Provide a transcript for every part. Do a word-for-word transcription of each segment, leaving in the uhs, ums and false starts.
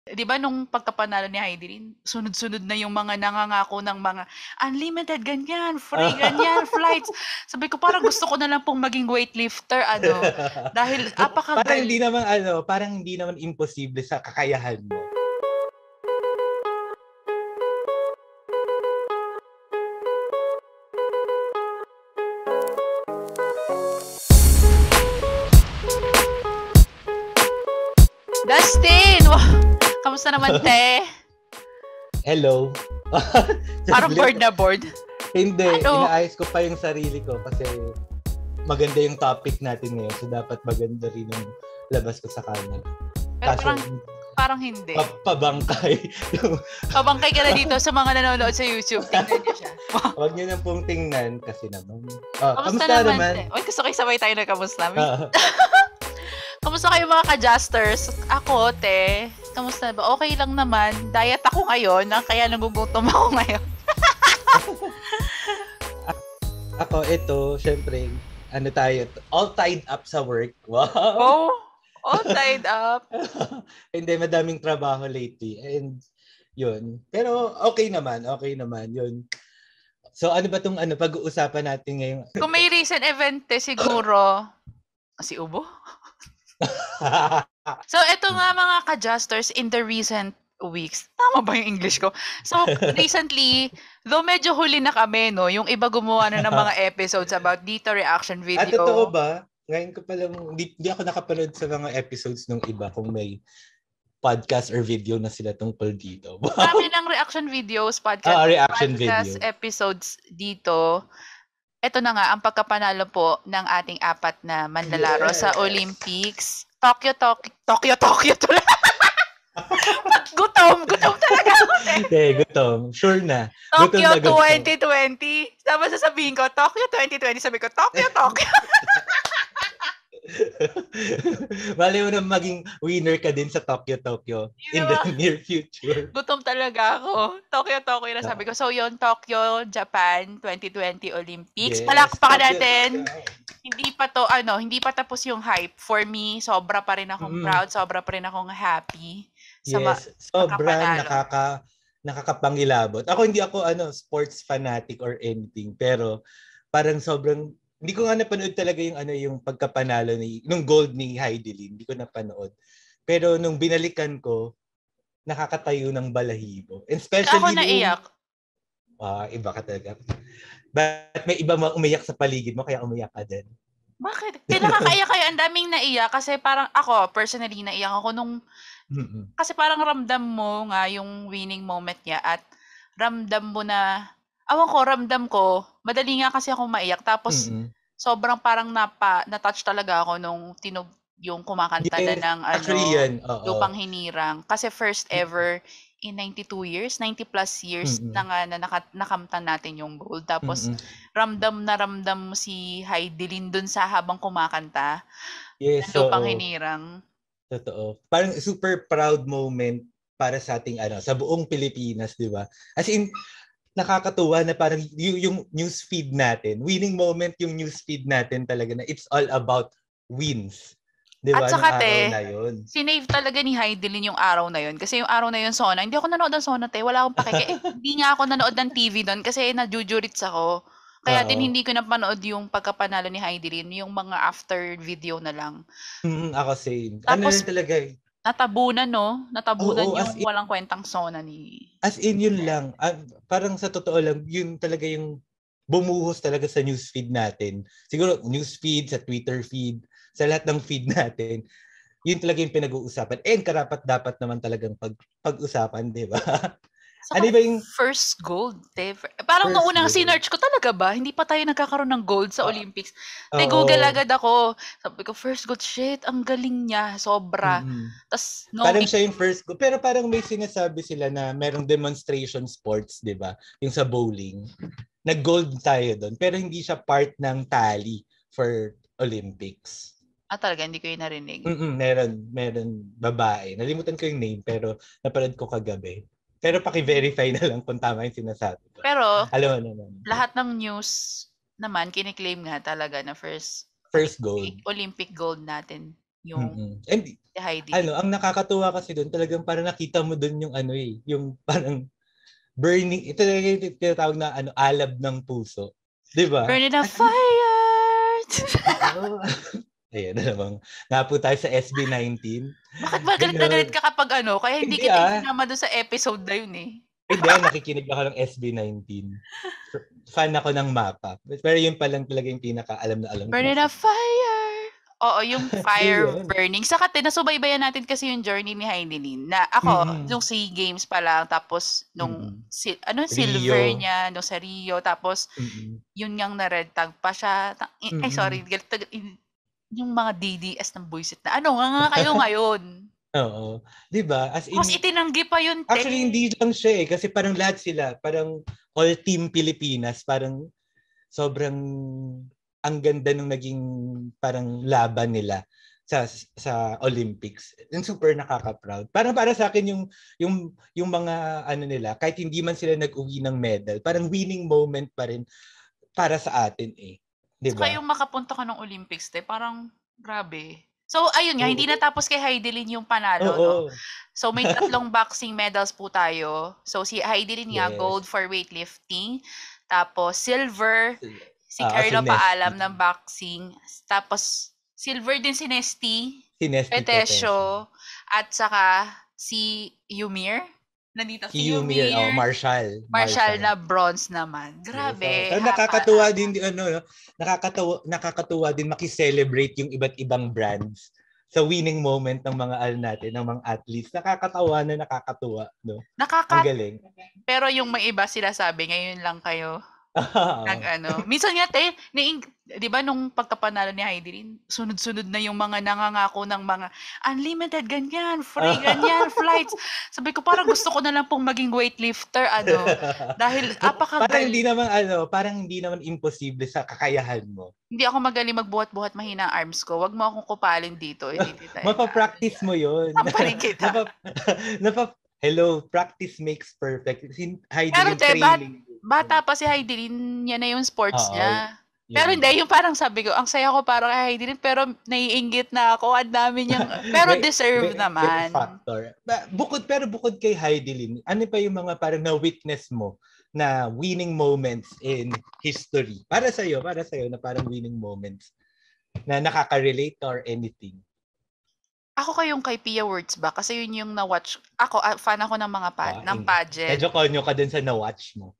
'Di ba nung pagkapanalo ni Heidelin, sunod-sunod na yung mga nangangako ng mga unlimited ganyan, free ganyan, flights. Sabi ko parang gusto ko na lang pong maging weightlifter ano, dahil Parang hindi apakagaling. naman ano, parang hindi naman imposible sa kakayahan mo. Dustin! Wow! Kamusta naman, te? Hello. Parang bored na bored. Hindi, Ano? inaayos ko pa yung sarili ko kasi maganda yung topic natin ngayon. So, dapat maganda rin yung labas ko sa camera. Pero Kaso, parang, parang hindi. pa- pabangkay. Pabangkay ka na dito sa mga nanonood sa YouTube. Tingnan niyo siya. Huwag niyo nang pong tingnan kasi naman. Oh, Kamusta kamusta naman, naman? te? Uy, gusto ko sabay tayo na kamusta. Ah, Kamusta kayo mga ka-justers? Ako, te. Kamusta ba? Okay lang naman. Diet ako ngayon, ah, kaya nagugutom ako ngayon. ako, ito, syempre, ano tayo, all tied up sa work. Wow! Oh, all tied up. Hindi, madaming trabaho lately. And, yun. Pero, okay naman, okay naman, yun. So, ano ba tong ano, pag-uusapan natin ngayon? Kung may recent event, te, siguro, si Ubo? So, eto nga mga ka-justers in the recent weeks. Tama ba yung English ko? So, recently, though medyo huli na kami, no? Yung iba gumawa na ng mga episodes about dito reaction At totoo video. ba? Ngayon ko palang, hindi, hindi ako nakapanood sa mga episodes ng iba kung may podcast or video na sila tungkol dito. Marami ng reaction videos, podcast, Ah, reaction podcast video. episodes dito. Ito na nga, ang pagkapanalo po ng ating apat na manlalaro sa Yes. Olympics. Tokyo, Tokyo, Tokyo, Tokyo tuloy. gutom, gutom talaga ako, te. Hindi, gutom. Sure na. Gutom Tokyo na gutom. twenty twenty. Tapos sasabihin ko, Tokyo twenty twenty. Sabi ko, Tokyo, Tokyo. Bali mo na maging winner ka din sa Tokyo, Tokyo in the near future. Gutom talaga ako. Tokyo, Tokyo na sabi ko. So yun, Tokyo, Japan, twenty twenty Olympics. Yes, Palakpakan Tokyo, natin. Tokyo. Hindi pa to, ano, hindi pa tapos yung hype. For me, sobra pa rin akong Mm. proud, sobra pa rin akong happy. Sa ma- Yes, sobrang pagkapanalo. nakaka nakakapangilabot. Ako hindi ako ano sports fanatic or anything, pero parang sobrang hindi ko nga napanood talaga yung ano yung pagkapanalo ni nung gold ni Heidelin, hindi ko napanood. Pero nung binalikan ko, nakakatayo ng balahibo. And especially Ako nung naiyak. ah, iba ka talaga. But may iba mga umiyak sa paligid mo kaya umiyak ka din. Bakit? Kaya nakakaiyak kayo. Ang daming naiyak kasi parang ako, personally, naiyak ako nung Mm-mm. kasi parang ramdam mo nga yung winning moment niya at ramdam mo na, awan ko, ramdam ko, madali nga kasi ako maiyak. Tapos, Mm-mm. sobrang parang napa, na-touch talaga ako nung tinog yung kumakanta na Yes, ng ano, actually yan. Oo. Lupang Hinirang. Kasi first ever in ninety-two years, ninety plus years Mm-mm. na nga na naka, nakamtan natin yung gold. Tapos, Mm-mm. ramdam na ramdam mo si Heidelin dun sa habang kumakanta Yes, ng Lupang oo. Hinirang. Totoo. Parang super proud moment para sa ating ano, sa buong Pilipinas, 'di ba? As in nakakatuwa na parang yung, yung news feed natin, winning moment yung news feed natin talaga na it's all about wins. 'Di ba? At Nung saka araw te, na 'yon. sinave talaga ni Heidelin yung araw na yun. Kasi yung araw na yun, Sona, hindi ako nanood ng Sona, te. Wala akong pakike. Eh, hindi nga ako nanood ng T V doon kasi najujurits ako. Kaya din Oo. hindi ko napanood yung pagkapanalo ni Heidelin, yung mga after video na lang. Mm, ako same. Ano Tapos, lang talaga eh. natabunan, no? Natabunan Oo, as yung in, walang kwentang Sona ni... as in yun lang. Ah, parang sa totoo lang, yun talaga yung bumuhos talaga sa newsfeed natin. Siguro newsfeed, sa Twitter feed, sa lahat ng feed natin. Yun talaga yung pinag-uusapan. And karapat dapat naman talagang pag, pag-usapan, di ba? Saka Ano ba yung first gold, te. Parang first nung unang goal? sinearch ko, talaga ba? Hindi pa tayo nagkakaroon ng gold sa Ah, Olympics. Te, oo. Google agad ako. Sabi ko, first gold, shit, ang galing niya. Sobra. Mm-mm. Tapos, Parang knowing, siya yung first goal. Pero parang may sinasabi sila na merong demonstration sports, di ba? Yung sa bowling. Nag-gold tayo doon. Pero hindi siya part ng tally for Olympics. ah talaga, hindi ko yun narinig. Mm-mm, meron, meron babae. Nalimutan ko yung name pero napanood ko kagabi. Pero paki-verify na lang kung tama yung sinasabi ko. Pero, Alam mo naman. lahat ng news naman, kiniklaim nga talaga na first First gold. Olympic gold natin. yung Mm. And si Heidi ano, Lim. ang nakakatuwa kasi doon, talagang parang nakita mo doon yung ano eh, yung parang burning, ito talaga yung tinatawag na ano, alab ng puso. 'Di ba? Burn in a As in, fire! oo. Ayan na namang, nga po tayo sa S B nineteen. Bakit ba galit na galit Gano'n. ka kapag ano, kaya hindi Hindi kita ah, isinama dun sa episode na yun eh. hindi ah, nakikinig ako ng S B nineteen. F- Fan ako ng MAPA. Pero yun pa lang talaga yung pinaka alam na alam ko Burn na in a song. fire! Oo, yung Yun fire yun. burning. Saka tinasubaybayan natin kasi yung journey ni Heidelin na ako, Mm-mm. nung SEA Games pa lang, tapos nung Mm-mm. si, ano, silver Rio. niya, nung sa Rio, tapos Mm-mm. yun ngang na-red tag pa siya. Ta- Ay, sorry, Mm-mm. galit na galit- yung mga D D S ng buisit na, ano nga nga kayo ngayon? Oo. 'Di ba? As Tapos in, itinanggi pa yun, te. actually hindi lang siya eh, kasi parang lahat sila, parang all team Pilipinas, parang sobrang ang ganda nung naging parang laban nila sa sa Olympics. Yung super nakaka-proud. Parang para sa akin yung yung yung mga ano nila, kahit hindi man sila nag-uwi ng medal, parang winning moment pa rin para sa atin eh. 'Di Saka ba? yung makapunta ka ng Olympics, te, parang grabe. So, ayun nga, hindi Oo. natapos kay Heidelin yung panalo, no? Oo. So, may tatlong boxing medals po tayo. So, si Heidelin nga, gold Yes. for weightlifting. Tapos, silver, si Ah, si Carlo Nesty. Paalam ng boxing. Tapos, silver din si Nesty, Si Nesty Petesio. Petesio, at saka si Yumir. Nandito Si si Yumir, oh, Yumir. Marshall. Marshall Marshall. na bronze naman. Yes. Oh. Grabe, Pero hapa nakakatuwa hapa. din di- ano, no? Nakakatuwa nakakatuwa din maki-celebrate yung iba't ibang brands sa winning moment ng mga al natin, ng mga athletes. Nakakatawa na nakakatuwa, no? Ang Nakaka galing. Pero yung may iba sila sabi, ngayon lang kayo nag-ano. Minsan nga, te, naing, di ba nung pagkapanalo ni Heidelin, sunod-sunod na yung mga nangangako ng mga unlimited ganyan, free ganyan, flights. Sabi ko, parang gusto ko na lang pong maging weightlifter, ano, dahil Parang hindi apakagal. naman ano, parang hindi naman imposible sa kakayahan mo. Hindi ako magaling magbuhat-buhat, mahina ang arms ko. Wag mo akong kupalin dito. Hindi kita. Mapa-practice mo 'yun. Tamparin kita. Mapa, napa, hello, practice makes perfect. Sin Pero Heidelin te, bat, training. bata pa si Heidelin, yan na yung sports Oo, niya. Pero yun hindi, nga. yung parang sabi ko, ang saya ko parang kay Heidelin, pero naiinggit na ako. Ang dami niyang, pero may, deserve may, may naman. factor. Ba- Bukod, pero bukod kay Heidelin, ano pa yung mga parang na-witness mo na winning moments in history? Para sa'yo, para sa'yo na parang winning moments na nakaka-relate or anything? Ako kayong kay Pia Words ba? Kasi yun yung na-watch. Ako, ah, fan ako ng mga pa, Ah, ng in, pageant. medyo konyo ka dun sa na-watch mo.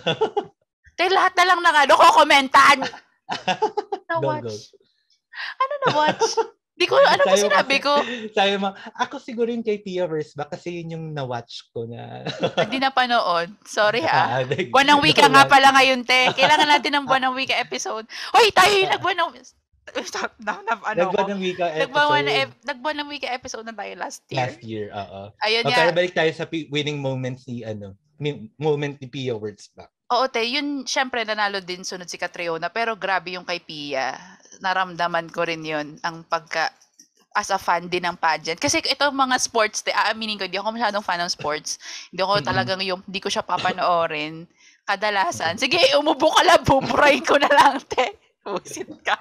Te, lahat na lang ng ano ko, komentan. Go, go. Na-watch. Ano na-watch? Di ko, ano ba Sabi mo sinabi kasi- ko? Sabi mo, ako siguro yung kay Pia Verse ba kasi yun yung na-watch ko na. Hindi na panood. Sorry ha. Ah, nag- Buwan ng wika nga na-watch. pala ngayon, te. Kailangan natin ng buwan ng wika episode. Hoy, tayo yung nagbuwan ng... Stop, na, na, ano ko? Nagbuwan ng wika Nagbuwan episode na, ep- nagbuwan ng wika episode na tayo last year. last year, oo. Ayun O, nga. pero balik tayo sa pi- winning moments ni ano, ni- moment ni Pia Words ba? Oo, te. Yun, syempre, nanalo din sunod si Catriona. Pero grabe yung kay Pia. Naramdaman ko rin yun. Ang pagka... as a fan din ng pageant. Kasi ito mga sports, te, aaminin ko, hindi ako masyadong fan ng sports. Hindi ako Mm-mm. talagang yung, hindi ko siya papanoorin. Kadalasan. Sige, umubo ka lang, buburahin ko na lang, te. Pusit ka.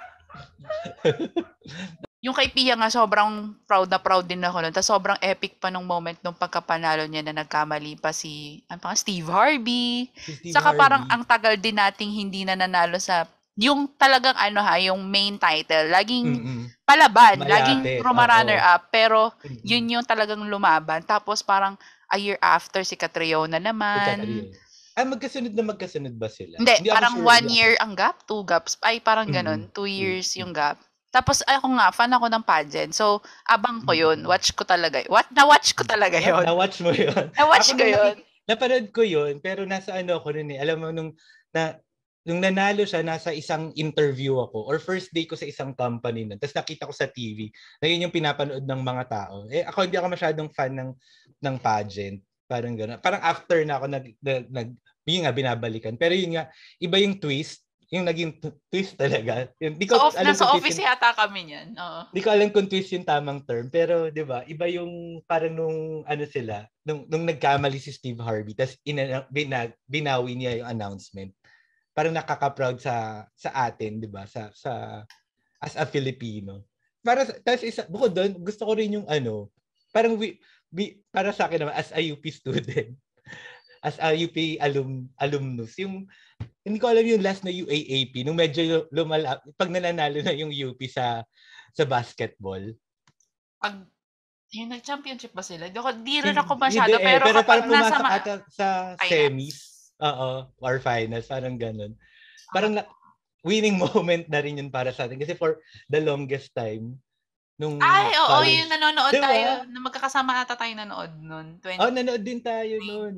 Yung kay Pia nga, sobrang proud na proud din ako nun. Tapos sobrang epic pa nung moment nung pagkapanalo niya na nagkamali pa si, ano pa, Steve Harvey. Si Steve Saka Harvey. parang ang tagal din nating hindi na nanalo sa, yung talagang ano ha, yung main title. Laging Mm-mm. palaban, Malapit, laging runner up, pero Mm-mm. yun yung talagang lumaban. Tapos parang a year after si Catriona Si naman. Catriona. Ah, magkasunod na magkasunod ba sila? Hindi, ako parang sure. one Hindi year ang gap, two gaps. Ay, parang ganun. Mm-mm. Two years Mm-mm. yung gap. Tapos ako nga, fan ako ng pageant. So, abang ko yun. Mm-mm. Watch ko talaga. What? Na-watch ko talaga ako. yun. Na-watch mo yun? Na-watch Ako ko nung yun. naki- Napanood ko yun, pero nasa ano ako rin eh. Alam mo, nung, na, nung nanalo siya, nasa isang interview ako, or first day ko sa isang company nun. Tapos nakita ko sa T V, na yun yung pinapanood ng mga tao. Eh, ako hindi ako masyadong fan ng, ng pageant. Parang gano'n. Parang after na ako nag, nag, nag yun nga, binabalikan. Pero yun nga, iba yung twist, yung naging t- twist talaga. Yun, di ko So, off, alam nasa kung twist office yung- yata kami niyan. Oo. Hindi ko alam kung twist yung tamang term, pero 'di ba, iba yung parang nung ano sila, nung nung nagkamali si Steve Harvey, tapos ina, bina, binawi niya yung announcement. Parang nakaka-proud sa sa atin, 'di ba? Sa sa as a Filipino. para tapos isa bukod doon, gusto ko rin yung ano, parang we, we, para sa akin naman as a U P student, as a U P alum alumnus, yung hindi ko alam yung last na U A A P nung medyo lumala pag nananalo na yung U P sa sa basketball. Pag yung nag-championship ba sila? Di, ako, di rin Hindi, ako masyado, eh, pero, pero kapag parang nasa pumasok ma- ata sa finals. semis, oo, or finals, parang ganun. Parang Ah. na, winning moment na rin yun para sa atin kasi for the longest time nung Ay, oo, college. yung nanonood Diba? tayo, na magkakasama ata tayo nanood nun. twenty Oh, nanood din tayo nun.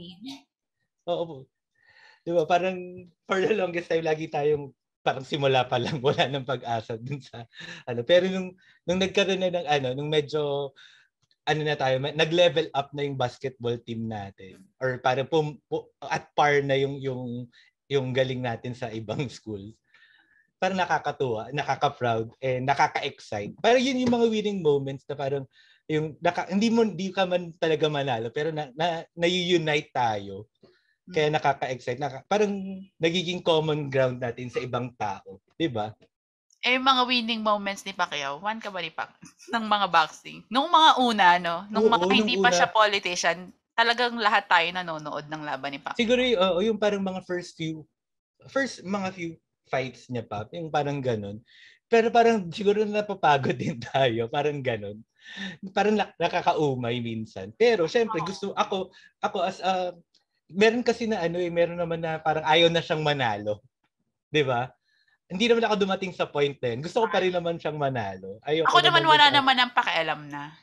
Oo po. Diba, parang for the longest time, lagi tayong parang simula pa lang, wala nang pag-asa dun sa, ano. Pero nung, nung nagkaroon na ng, ano, nung medyo, ano na tayo, nag-level up na yung basketball team natin. Or parang pum, pum, at par na yung, yung, yung galing natin sa ibang schools. Parang nakakatuwa, nakaka-proud, and nakaka-excite. Parang yun yung mga winning moments na parang, yung, naka, hindi mo, hindi ka man talaga manalo, pero na, na, na-unite tayo. Kaya nakaka-excite. Naka, parang nagiging common ground natin sa ibang tao. Diba? Eh, mga winning moments ni Pacquiao, one ka ba ni Pacquiao? ng mga boxing? Nung mga una, no? Nung Oo, mga hindi nung pa una, siya politician, talagang lahat tayo nanonood ng laban ni Pacquiao. siguro yung, uh, yung parang mga first few, first mga few fights niya pa, yung parang ganun. Pero parang siguro napapagod din tayo, parang ganun. Parang nakakaumay minsan. Pero syempre, gusto, ako, ako as a, meron kasi na ano eh, meron naman na parang ayaw na siyang manalo. 'Di ba? Hindi naman ako dumating sa point na yun. Gusto ko pa rin naman siyang manalo. Ayoko Ako naman naman wala sa, naman ang pakialam na.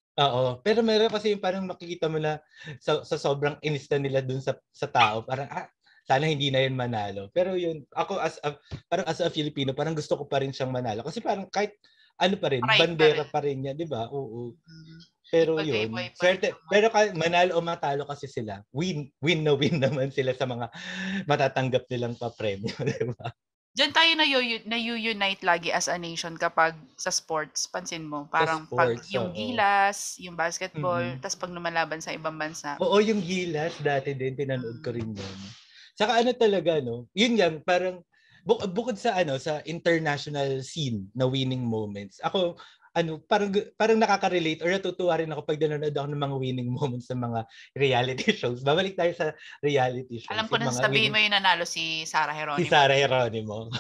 Oo. Pero meron kasi yung parang makikita mo na sa, sa sobrang inis na nila dun sa, sa tao. Parang, ah, sana hindi na yun manalo. Pero yun, ako as a, parang as a Filipino, parang gusto ko pa rin siyang manalo. Kasi parang kahit ano pa rin, Pride pa bandera rin. pa rin niya, 'di ba? Oo. Mm. Pero Ipagayboy yun, pa rin swerte. naman. Pero ka- manalo o matalo kasi sila, win win na win naman sila sa mga matatanggap nilang pa-premyo, 'di ba? Diyan tayo na-unite lagi as a nation kapag sa sports, pansin mo, parang pag sports, yung oo. gilas, yung basketball, Mm-mm. tas pag lumalaban sa ibang bansa. Oo, yung gilas dati din pinanood ko rin yun. Saka ano talaga no, yun lang parang bu- bukod sa ano sa international scene na winning moments. Ako ano parang parang nakaka-relate or natutuwa rin ako pag nanonood ako ng mga winning moments sa mga reality shows. Babalik tayo sa reality shows. Alam ko Yung na mga sasabihin winning, mo yung nanalo si Sarah si Geronimo. Sarah Geronimo.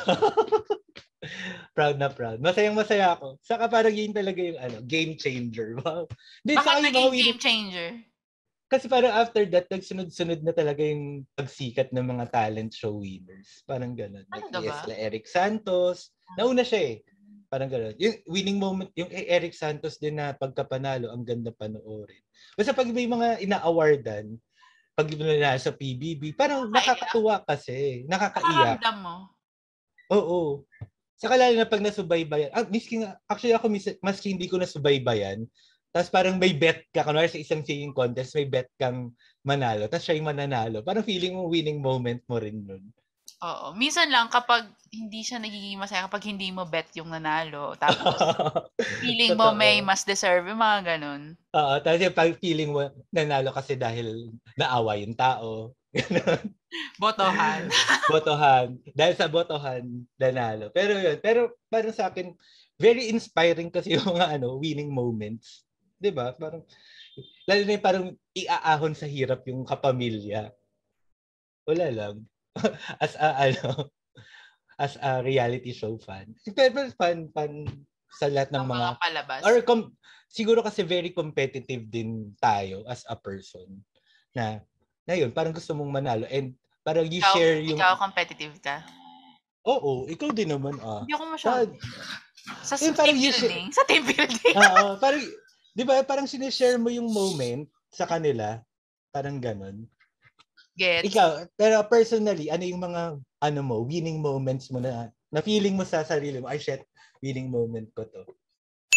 Proud na proud. Masayang masaya ako. Saka parang yun talaga yung ano, game changer. Wow. Di, Bakit saka yung mga naging winning, game changer? kasi parang after that, nagsunod-sunod na talaga yung pagsikat ng mga talent show winners. Parang gano'n. Like, Talaga yes, ba? la Eric Santos. Nauna siya eh. Parang gano'n. Yung winning moment, yung kay Eric Santos din na pagkapanalo, ang ganda panoorin. Basta pag may mga ina-awardan, pag na sa P B B, parang Nakakaiyak. nakakatuwa kasi. Nakakaiyak. Nakaramdam mo. Oo. Saka lalo na pag nasubaybayan. Ah, miski nga, actually ako mis- maski hindi ko nasubaybayan, tapos parang may bet ka, kunwari sa isang singing contest, may bet kang manalo, tapos siya yung mananalo. Parang feeling mo winning moment mo rin nun. Oo. Minsan lang kapag hindi siya nagiging masaya, kapag hindi mo bet yung nanalo, tapos feeling mo may Totoo. mas deserve, yung mga ganun. Oo, tapos yung pag feeling mo nanalo kasi dahil naawa yung tao. Botohan. Botohan. Dahil sa botohan, nanalo. Pero yun, pero parang sa akin, very inspiring kasi yung mga ano, winning moments. 'Di ba? Parang lalo na yung parang iaahon sa hirap yung kapamilya. Wala lang. As a ano, as a reality show fan. Pero fan fan sa lahat ng Ang mga, mga palabas. or com, siguro kasi very competitive din tayo as a person na na yun, parang gusto mong manalo and parang you Ikaw, share yung, ikaw competitive ka? oo, ikaw din naman ah. Hindi ako masyado. Sa, Sa, yun, sa parang team you share, building. Sa team building. oo, parang, di ba, parang sinishare mo yung moment sa kanila, parang ganon. Gets. Ikaw, pero personally, ano yung mga, ano mo, winning moments mo na, na feeling mo sa sarili mo, ay shit, winning moment ko to.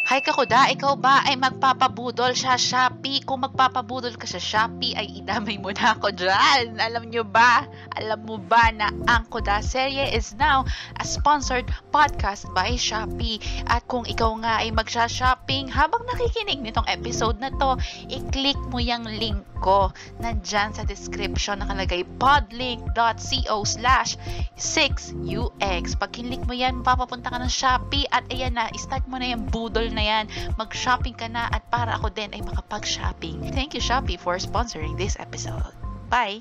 Hi Kakuda, ikaw ba ay magpapabudol sa Shopee? Kung magpapabudol ka sa Shopee, ay idamay mo na ako dyan. Alam nyo ba? Alam mo ba na ang Kuda Serye is now a sponsored podcast by Shopee? At kung ikaw nga ay magsha-shopping habang nakikinig nitong episode na to, i-click mo yung link ko. Nandyan sa description nakalagay podlink.co slash 6ux. Pag kinlik mo yan, mapapapunta ka ng Shopee at ayan na, start mo na yung budol na yan. Mag-shopping ka na at para ako din ay makapag-shopping. Thank you Shopee for sponsoring this episode. Bye!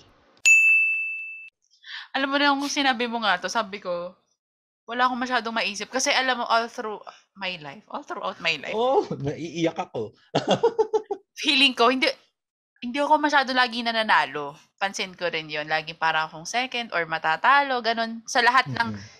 Alam mo na kung sinabi mo nga to, sabi ko, wala akong masyadong maisip. Kasi alam mo, all through my life, all throughout my life, Oh, naiiyak ako. feeling ko, hindi, hindi ako masyado lagi nananalo. Pansin ko rin yon. Lagi para akong second or matatalo, ganun. Sa lahat ng Mm-mm.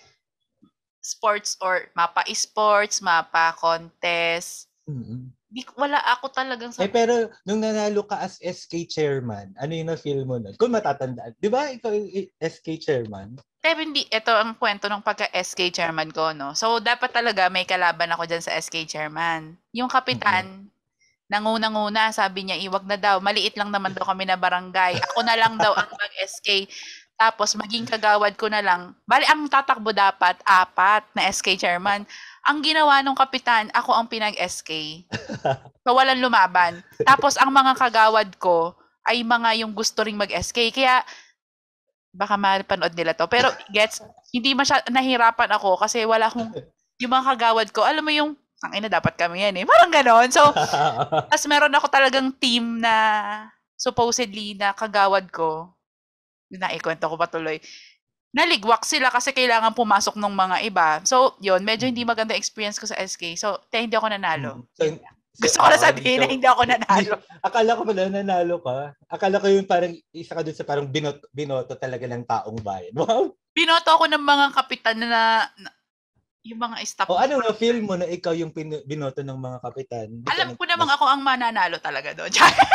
sports or mapa esports, mapa contest, Mm-mm. di, wala ako talagang Eh sa... pero nung nanalo ka as S K chairman, ano yung na-feel mo nun? Kung matatandaan, di ba ikaw yung S K chairman? Pero hindi, ito ang kwento ng pagka-S K chairman ko, no? So, dapat talaga may kalaban ako dyan sa S K chairman. Yung kapitan, nangunang-una, sabi niya, iwag na daw. Maliit lang naman daw kami na barangay. Ako na lang daw ang mag-S K. Tapos, maging kagawad ko na lang. Bali, ang tatakbo dapat, apat na S K chairman. Ang ginawa nung kapitan, ako ang pinag-S K. So, walang lumaban. Tapos, ang mga kagawad ko ay mga yung gusto ring mag-S K. Kaya, baka mapanood nila to. Pero, gets, hindi masya, nahirapan ako kasi wala akong, yung mga kagawad ko, alam mo yung, ang ina, dapat kami yan eh. Parang ganon. So, tas meron ako talagang team na supposedly na kagawad ko. Naikwento ko pa tuloy. Naligwak sila kasi kailangan pumasok ng mga iba. So, yun, medyo hindi maganda experience ko sa S K. So, te, hindi ako nanalo. So, Yun lang. Gusto ko na sabihin na hindi ako nanalo. Akala ko pala nanalo ka. Akala ko yung parang isa ka dun sa parang binot, binoto talaga ng taong bayan. Wow! Binoto ako ng mga kapitan na, na yung mga staff. O ano na feel mo na ikaw yung pin- binoto ng mga kapitan? Di Alam ka ko nag- namang ako ang mananalo talaga doon.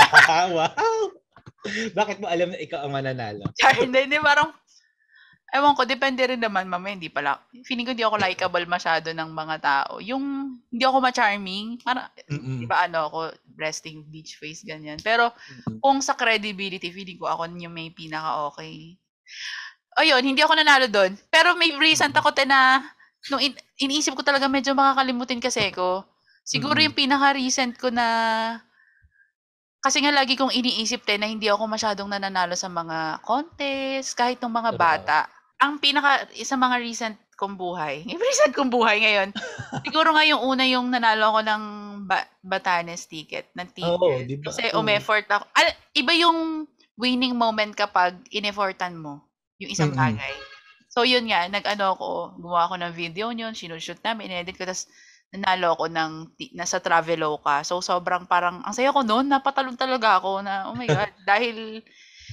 Wow! Bakit mo alam na ikaw ang mananalo? Hindi, hindi, parang, ewan ko, depende rin naman, mama, hindi pala. Feeling ko hindi ako likable masyado ng mga tao. Yung, hindi ako ma-charming, parang, Mm-mm. di ba ano ako, resting beach face, ganyan. Pero, Mm-mm. kung sa credibility, feeling ko ako yung may pinaka-okay. Ayun, hindi ako nanalo doon. Pero may recent ako te na, nung in- iniisip ko talaga medyo makakalimutin kasi ko. Siguro Mm-mm. yung pinaka-recent ko na, kasi nga lagi kong iniisip te na hindi ako masyadong nananalo sa mga contest, kahit ng mga Oo. bata. Ang pinaka, sa mga recent kong buhay, yung recent kong buhay ngayon, siguro nga yung una yung nanalo ako ng ba- Batanes ticket, ng ticket. Oo, di ba? Kasi Oo. umeffort ako. Al- iba yung winning moment kapag in-effortan mo yung isang Mm-mm. bagay. So yun nga, nag-ano ako, gumawa ako ng video yun, sinushoot namin, in-edit ko, tapos nanalo ako ng, ti- nasa Traveloka. So sobrang parang, ang saya ko noon, napatalon talaga ako na, oh my God, dahil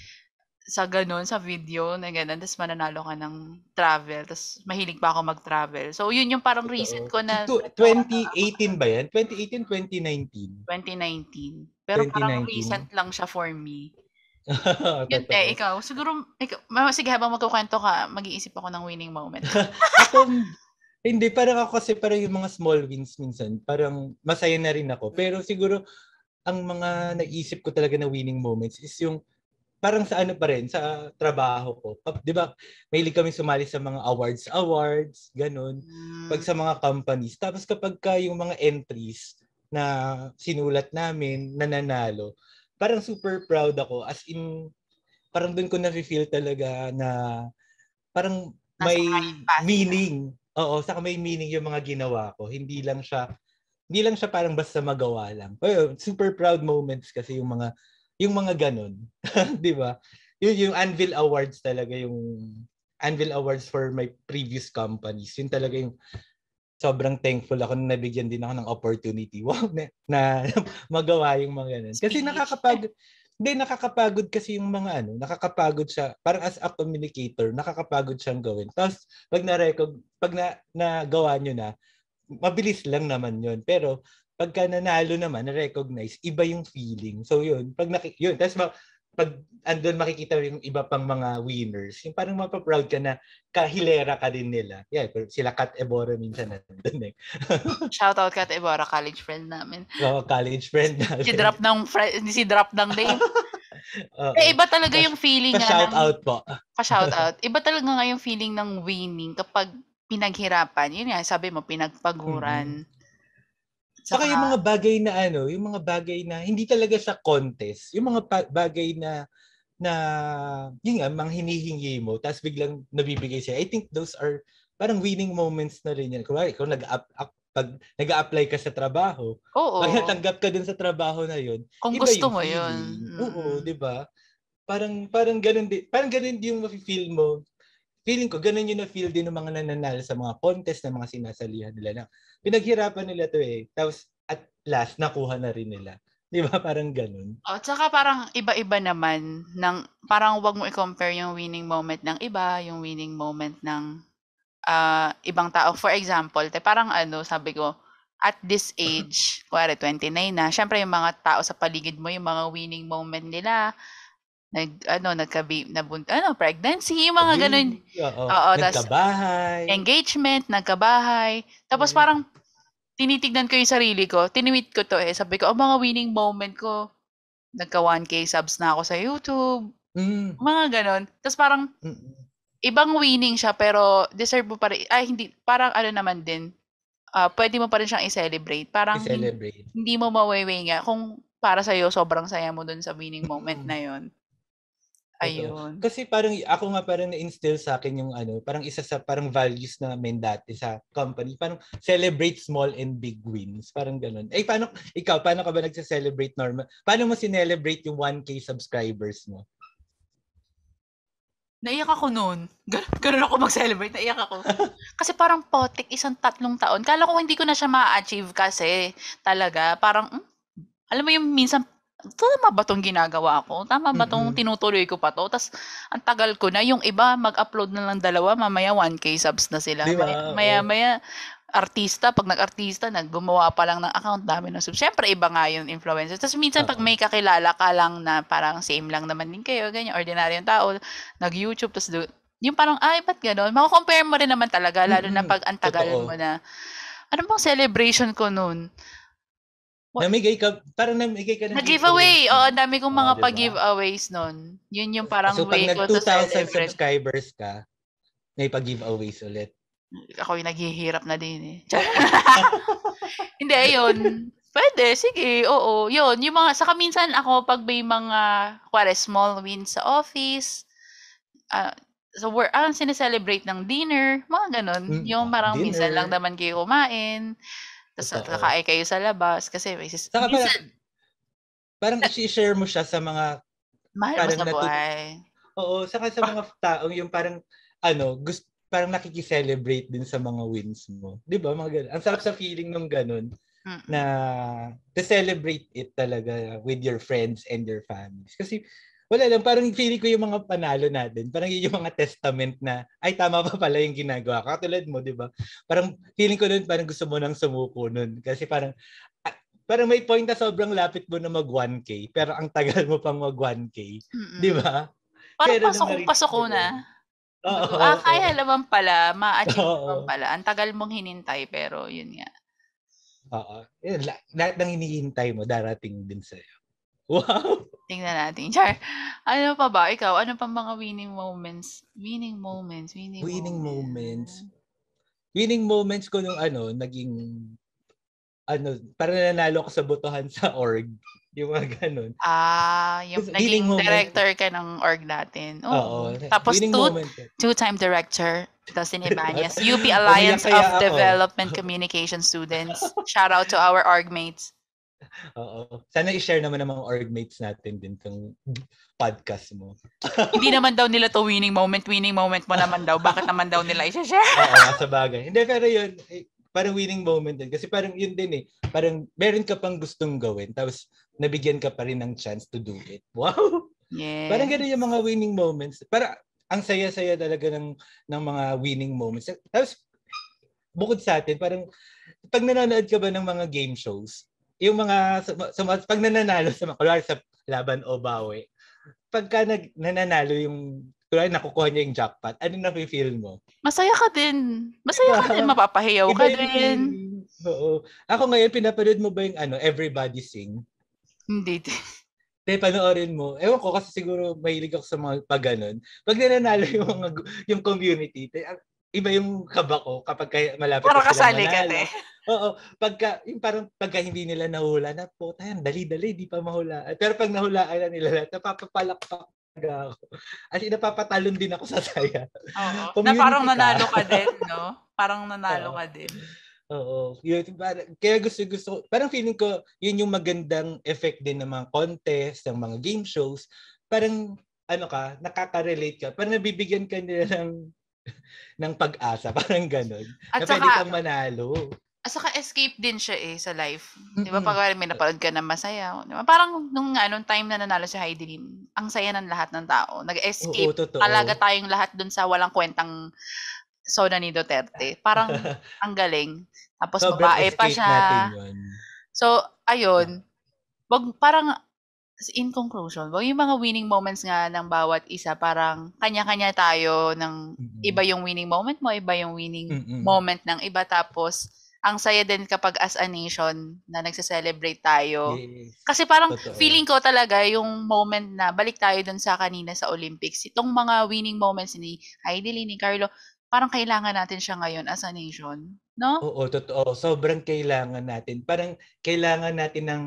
sa ganun, sa video na ganun, tapos mananalo ka ng travel, tapos mahilig pa ako mag-travel. So yun yung parang recent ko na Tu- twenty eighteen ba yan? twenty eighteen, twenty nineteen? twenty nineteen. Pero parang twenty nineteen. recent lang siya for me. Yun, Totoo. eh, ikaw, siguro, ikaw, ma- sige, habang magkukwento ka, mag-iisip ako ng winning moment. Ako, hindi, parang ako kasi parang yung mga small wins minsan, parang masaya na rin ako. Pero siguro, ang mga naisip ko talaga na winning moments is yung parang sa ano pa rin, sa trabaho ko. Pag- Di ba, mahilig kami sumali sa mga awards, awards, ganun. Pag sa mga companies. Tapos kapag ka yung mga entries na sinulat namin, nananalo, parang super proud ako. As in, parang doon ko na-feel talaga na parang may Nasa kahit pa sila. meaning. Oo, saka may meaning yung mga ginawa ko. Hindi lang siya, hindi lang siya parang basta magawa lang. Pero super proud moments kasi yung mga, yung mga ganun. Di ba? Yun yung Anvil Awards talaga, yung Anvil Awards for my previous companies. Yun talaga yung sobrang thankful ako na nabigyan din ako ng opportunity. Wow, na, na magawa yung mga ganun. Kasi Speech. nakakapagod, hindi, nakakapagod kasi yung mga ano, nakakapagod siya, parang as a communicator, nakakapagod siyang gawin. Tapos, pag na-record, pag na, nagawa nyo na, mabilis lang naman yun. Pero, pagka nanalo naman, na-recognize, iba yung feeling. So, yun, pag naki, yun, tapos ma- pag andun makikita yung iba pang mga winners, yung parang mapaproud ka na kahilera ka din nila. Yeah, pero sila Kat Ebora minsan nandun eh. Shoutout Kat Ebora, college friend namin. Oo, college friend natin. Si drop ng fri- si drop ng name. Oo. Eh, iba talaga yung feeling nga Pa-shout ng out po. pa-shout out. Iba talaga nga yung feeling ng winning kapag pinaghirapan. Yun nga, sabi mo, pinagpaguran. Mm-hmm. Saka yung mga bagay na ano, yung mga bagay na hindi talaga sa contest, yung mga pa- bagay na na yun nga, mga hinihingi mo, tapos biglang nabibigay siya. I think those are parang winning moments na rin yan. Kung ikaw nag-up, up, pag nag-a-apply ka sa trabaho, Oo. pag natanggap ka dun sa trabaho na yun, Kung iba gusto yung mo feeling. yun. Oo, di ba? Parang parang ganun din, parang ganun yung mafe-feel mo. Feeling ko ganun yung na-feel din ng mga nananalo sa mga contest na mga sinasalihan nila na pinaghirapan nila to eh. Tapos at last nakuha na rin nila. Di ba? Parang ganun. Oh, tsaka parang iba-iba naman ng parang wag mo i-compare yung winning moment ng iba, yung winning moment ng uh, ibang tao. For example, te, parang ano, sabi ko, at this age, kuwari twenty-nine na, syempre yung mga tao sa paligid mo, yung mga winning moment nila, nag ano nagka nabun ano pregnancy yung mga ganun. Oo, Oo, nagkabahay. Engagement, nagkabahay. Tapos Mm. parang tinitignan ko yung sarili ko, tinweet ko to eh. Sabi ko, ang mga winning moment ko, nagka one K subs na ako sa YouTube. Mm. Mga ganun. Tapos parang Mm. ibang winning siya pero deserve mo pa rin. Ay hindi, parang ano naman din. Uh, pwede mo pa rin siyang i-celebrate. Parang I-celebrate. Hindi, hindi mo mawiwi nga kung para sa iyo sobrang saya mo dun sa winning moment Mm. na yon. Ayun. Kasi parang ako nga parang na-instill sa akin yung ano, parang isa sa parang values na namin dati sa company, parang celebrate small and big wins. Parang ganun. Eh paano ikaw, paano ka ba nagse-celebrate normal? Paano mo sinelebrate yung one K subscribers mo? Naiyak ako noon. Ganun ako mag-celebrate, naiyak ako. Kasi parang potik, isang tatlong taon. Kala ko hindi ko na siya ma-achieve kasi talaga. Parang, hmm, alam mo yung minsan, tama ba itong ginagawa ko? Tama ba itong Mm-mm. tinutuloy ko pa to? Tapos, ang tagal ko na. Yung iba, mag-upload na lang dalawa, mamaya one K subs na sila. Diba? Maya, maya, maya, artista, pag nag-artista, naggumawa pa lang ng account, dami ng subs. Siyempre, iba nga yung influencer. Tapos minsan, pag may kakilala ka lang na parang same lang naman din kayo, ganyan, ordinaryong tao, nag-YouTube, tapos do, yung parang, ay, ba't gano'n? Makakompare mo rin naman talaga, lalo na pag ang tagal mo na. Ano bang celebration ko noon? Namigay ka, parang namigay ka ng Nag-giveaway. Oo, ang dami kong oh, mga diba? pag-giveaways noon. Yun yung parang so, way ko to celebrate. So, pag nag two thousand subscribers ka, may pag-giveaways ulit. Ako yung naghihirap na din eh. Hindi, ayun. Pwede, sige, oo. Yun, yung mga, saka minsan ako, pag may mga, kuwari, small wins sa office, uh, so we're, ah, sineselebrate ng dinner, mga ganun. Mm, yung parang dinner. Minsan lang naman kayo kumain, tapos kakain kayo sa labas, kasi may sis- saka minsan, parang, parang i-share mo siya sa mga, mahal mo sa natu- buhay. Oo, saka sa mga taong yung parang, ano, gusto, parang nakiki-celebrate din sa mga wins mo. 'Di ba? Mga ganun. Ang sarap sa feeling nung ganun. Mm-mm. Na to celebrate it talaga with your friends and your families. Kasi wala lang, parang feeling ko yung mga panalo natin, parang yun yung mga testament na, ay tama pa pala yung ginagawa ko. Katulad mo, 'di ba? Parang feeling ko nun, parang gusto mo nang sumuko nun. Kasi parang, parang may point na sobrang lapit mo na mag one K, pero ang tagal mo pang mag one K. Mm-mm. 'Di ba? Parang pero pasok, pasok ko na. Oo, ah, kaya naman pala, ma-achieve naman pala. Ang tagal mong hinintay, pero yun nga. Oo. Lahat ng hinihintay mo, darating din sa'yo. Wow! Tingnan natin. Char, ano pa ba? Ikaw, ano pa mga winning moments? Winning moments, winning, winning moments. moments. Winning moments ko nung ano, naging, ano, parang nanalo ko sa botohan sa org. Yung mga ganun. Ah, yung naging director ka ng org natin. Oo. Oo. Tapos two, two-time director, Dustin Ibanez, U P Alliance of ako. Development Communication Students. Shout out to our org mates. Oo. Sana i-share naman ng mga org mates natin din tong podcast mo. Hindi naman daw nila to winning moment, winning moment mo naman daw. Bakit naman daw nila i-share? Oo, sa bagay. Hindi, pero yun, parang winning moment din. Kasi parang yun din eh. Parang meron ka pang gustong gawin. Tapos nabigyan ka pa rin ng chance to do it. Wow! Yes. Parang gano'n yung mga winning moments. Para ang saya-saya talaga ng, ng mga winning moments. Tapos, bukod sa atin, parang pag nanonood ka ba ng mga game shows, yung mga, sa, sa, pag nananalo sa mga, sa, laban o bawi. Pagka nag, nananalo yung, kung nakukuha niya yung jackpot, ano na feel mo? Masaya ka din. Masaya Diba? ka din, mapapahiyaw Iba ka yung din. feeling. Oo. Ako ngayon, pinapanood mo ba yung ano, Everybody Sing? Hindi din. Te, panoorin mo. Ewan ko kasi siguro mahilig ako sa mga pag ganun. Pag nananalo yung mga yung community, te, iba yung kaba ko kapag kaya malapit Parang na silang kasali ka, te. manalo. Oo, pagka yung parang pagka hindi nila nahula na po, tayo dali-dali di pa mahula. Pero pag nahulaan na nila lahat, napapapalakpak ako. As in, napapatalon din ako sa saya. Oo. Na parang Community ka. nanalo ka din, no? Parang nanalo Oo. ka din. Oo. Yun, parang, kaya gusto gusto parang feeling ko yun yung magandang effect din ng mga contest, ng mga game shows. Parang ano ka, nakaka-relate ka. Parang nabibigyan ka nila ng ng pag-asa, parang ganun. At Na pwede saka kang manalo. at saka escape din siya eh sa life. 'Di ba Mm-mm. pag may napanood ka na masaya, 'di ba? Parang nung nga nung time na nanalo si Heidi Lim, ang saya ng lahat ng tao. Oo, Nag-escape talaga totoo. tayong lahat dun sa walang kwentang soda ni Duterte. Parang ang galing. Tapos Sobrang babae pa escape natin siya. yun. So, Ah, ayun, wag parang in conclusion, wag yung mga winning moments nga ng bawat isa, parang kanya-kanya tayo ng mm-mm. iba yung winning moment mo, iba yung winning Mm-mm. moment ng iba. Tapos, ang saya din kapag as a nation na nagse-celebrate tayo. Yes. Kasi parang Totoo. feeling ko talaga yung moment na balik tayo dun sa kanina sa Olympics, itong mga winning moments ni Heidi Lim, ni Carlo, parang kailangan natin siya ngayon as a nation, no? Oo, totoo. Sobrang kailangan natin. Parang kailangan natin ng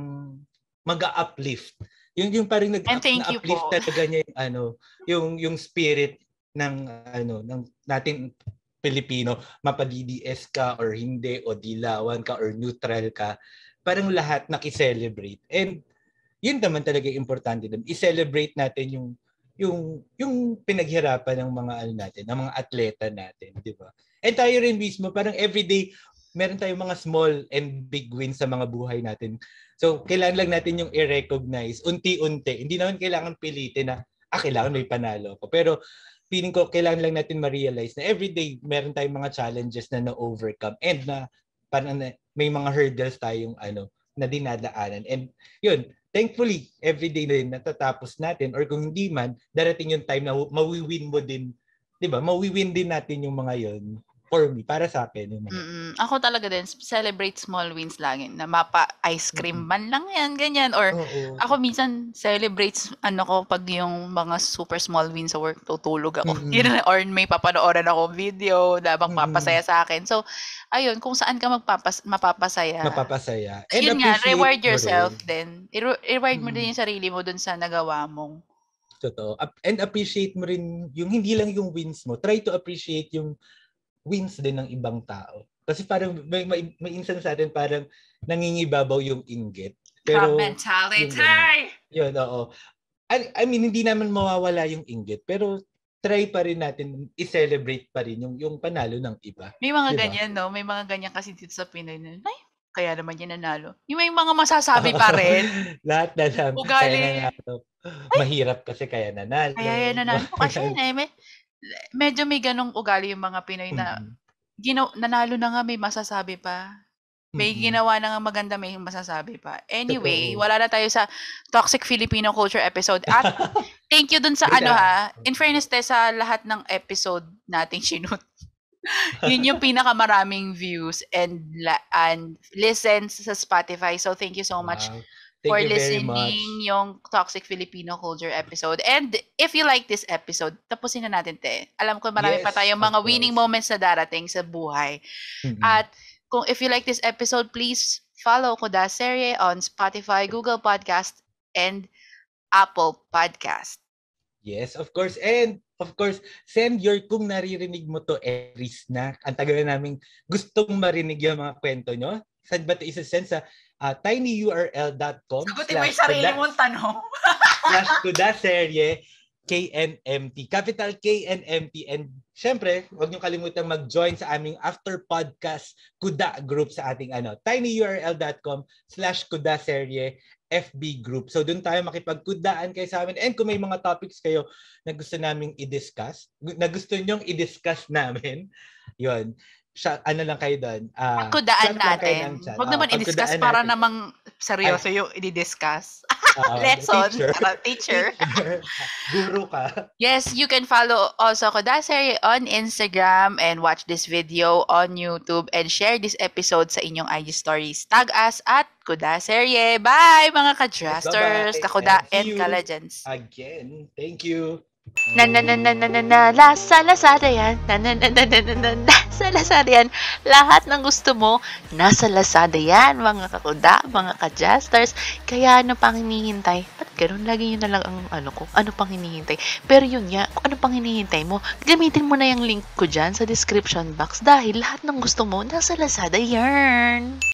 mag-uplift. Yung yung parang nag And thank you na-uplift po. talaga niya yung ano, yung yung spirit ng ano ng natin Pilipino, mapa-D D S ka or hindi o dilawan ka or neutral ka, parang lahat naki-celebrate. And yun naman talaga yung importante doon. I-celebrate natin yung yung yung pinaghirapan ng mga ano natin, ng mga atleta natin, di ba? And tayo rin mismo, parang everyday meron tayong mga small and big wins sa mga buhay natin. So, kailangan lang natin yung i-recognize unti-unti. Hindi naman kailangan pilitin na, ah, kailangan may panalo ko. Pero, feeling ko, kailangan lang natin ma-realize na everyday meron tayong mga challenges na na-overcome and na parang na, may mga hurdles tayong ano, na dinadaanan. And yun, thankfully, everyday na din natatapos natin or kung hindi man, darating yung time na mawiwin mo din, di ba? Mawiwin din natin yung mga yun. For me, para sa akin. Yung mga... Mm, ako talaga din, celebrate small wins lagi. Na mapa ice cream man lang yan, ganyan. Or Oo. ako minsan celebrates ano ko pag yung mga super small wins sa work, tutulog ako. Mm-mm. Yun, or may papanoorin ako video na magpapasaya Mm-mm. sa akin. So, ayun, kung saan ka magpapas mapapasaya. Mapapasaya. And Yun nga, appreciate reward mo yourself rin. din. I- reward mo Mm-mm. din yung sarili mo dun sa nagawa mong. Totoo. And appreciate mo rin yung hindi lang yung wins mo. Try to appreciate yung wins din ng ibang tao. Kasi parang may, may, may instance sa atin parang nangingibabaw yung inggit. Pero Crab mentality! yung ganun, yun, oo. I, I mean, hindi naman mawawala yung inggit, pero try pa rin natin i-celebrate pa rin yung, yung panalo ng iba. May mga diba? ganyan, no? May mga ganyan kasi dito sa Pinoy na, ay, kaya naman yan nanalo. Yung may mga masasabi pa rin. Lahat na lang. Ugali. Kaya nanalo. Mahirap kasi kaya nanalo. Kaya yan nanalo. Kasi yun eh, may, medyo may ganong ugali yung mga Pinoy na Mm-hmm. ginaw, nanalo na nga, may masasabi pa. May Mm-hmm. ginawa na nga maganda, may masasabi pa. Anyway, Totoo. wala na tayo sa Toxic Filipino Culture episode. At thank you dun sa Wait, ano ah. ha, in fairness te, sa lahat ng episode nating sinut. Yun yung pinakamaraming views and la- and listens sa Spotify. So thank you so much Wow. Thank for you very listening much. yung Toxic Filipino Culture episode. And if you like this episode, tapusin na natin, te. Alam ko marami Yes, pa tayong of mga winning course. moments na darating sa buhay. Mm-mm. At kung if you like this episode, please follow Kuda Serye on Spotify, Google Podcast, and Apple Podcast. Yes, of course. And of course, send your, kung naririnig mo to, Eris na, ang tagal na namin gustong marinig yung mga kwento nyo. Saan ba ito isa-send sa uh, tinyurl.com Sagutin mo yung sarili mong tanong. slash Kuda Serye K N M T. Capital K N M T. And syempre, huwag niyo kalimutan mag-join sa aming after podcast Kuda group sa ating ano, tinyurl.com slash Kuda Serye F B group. So doon tayo makipagkudaan kayo sa amin. And kung may mga topics kayo na gusto naming i-discuss, na gusto nyong i-discuss namin, yon, siya, ano lang kayo doon. Uh, Pagkudaan natin. Huwag uh, naman i-discuss para namang seryoso Ay, yung i-discuss. Ah, Lesson. teacher. Charot, teacher. Guru ka. Yes, you can follow also Kudaserye on Instagram and watch this video on YouTube and share this episode sa inyong I G stories. Tag us at Kudaserye. Bye mga Yes, ka-drasters, bye-bye. kakuda, And see and you kalajans. again. Thank you. Na na na na na na na Lasa Lazada yan. Na na na na na na na Nasa Lazada yan. Lahat ng gusto mo, nasa Lazada yan, mga kakuda, mga ka-justers. Kaya ano pang hinihintay? Ba't ganun? Lagi yun na lang ang ano ko. Ano pang hinihintay? Pero yun nga, kung ano pang hinihintay mo, gamitin mo na yung link ko dyan sa description box dahil lahat ng gusto mo, nasa Lazada yan.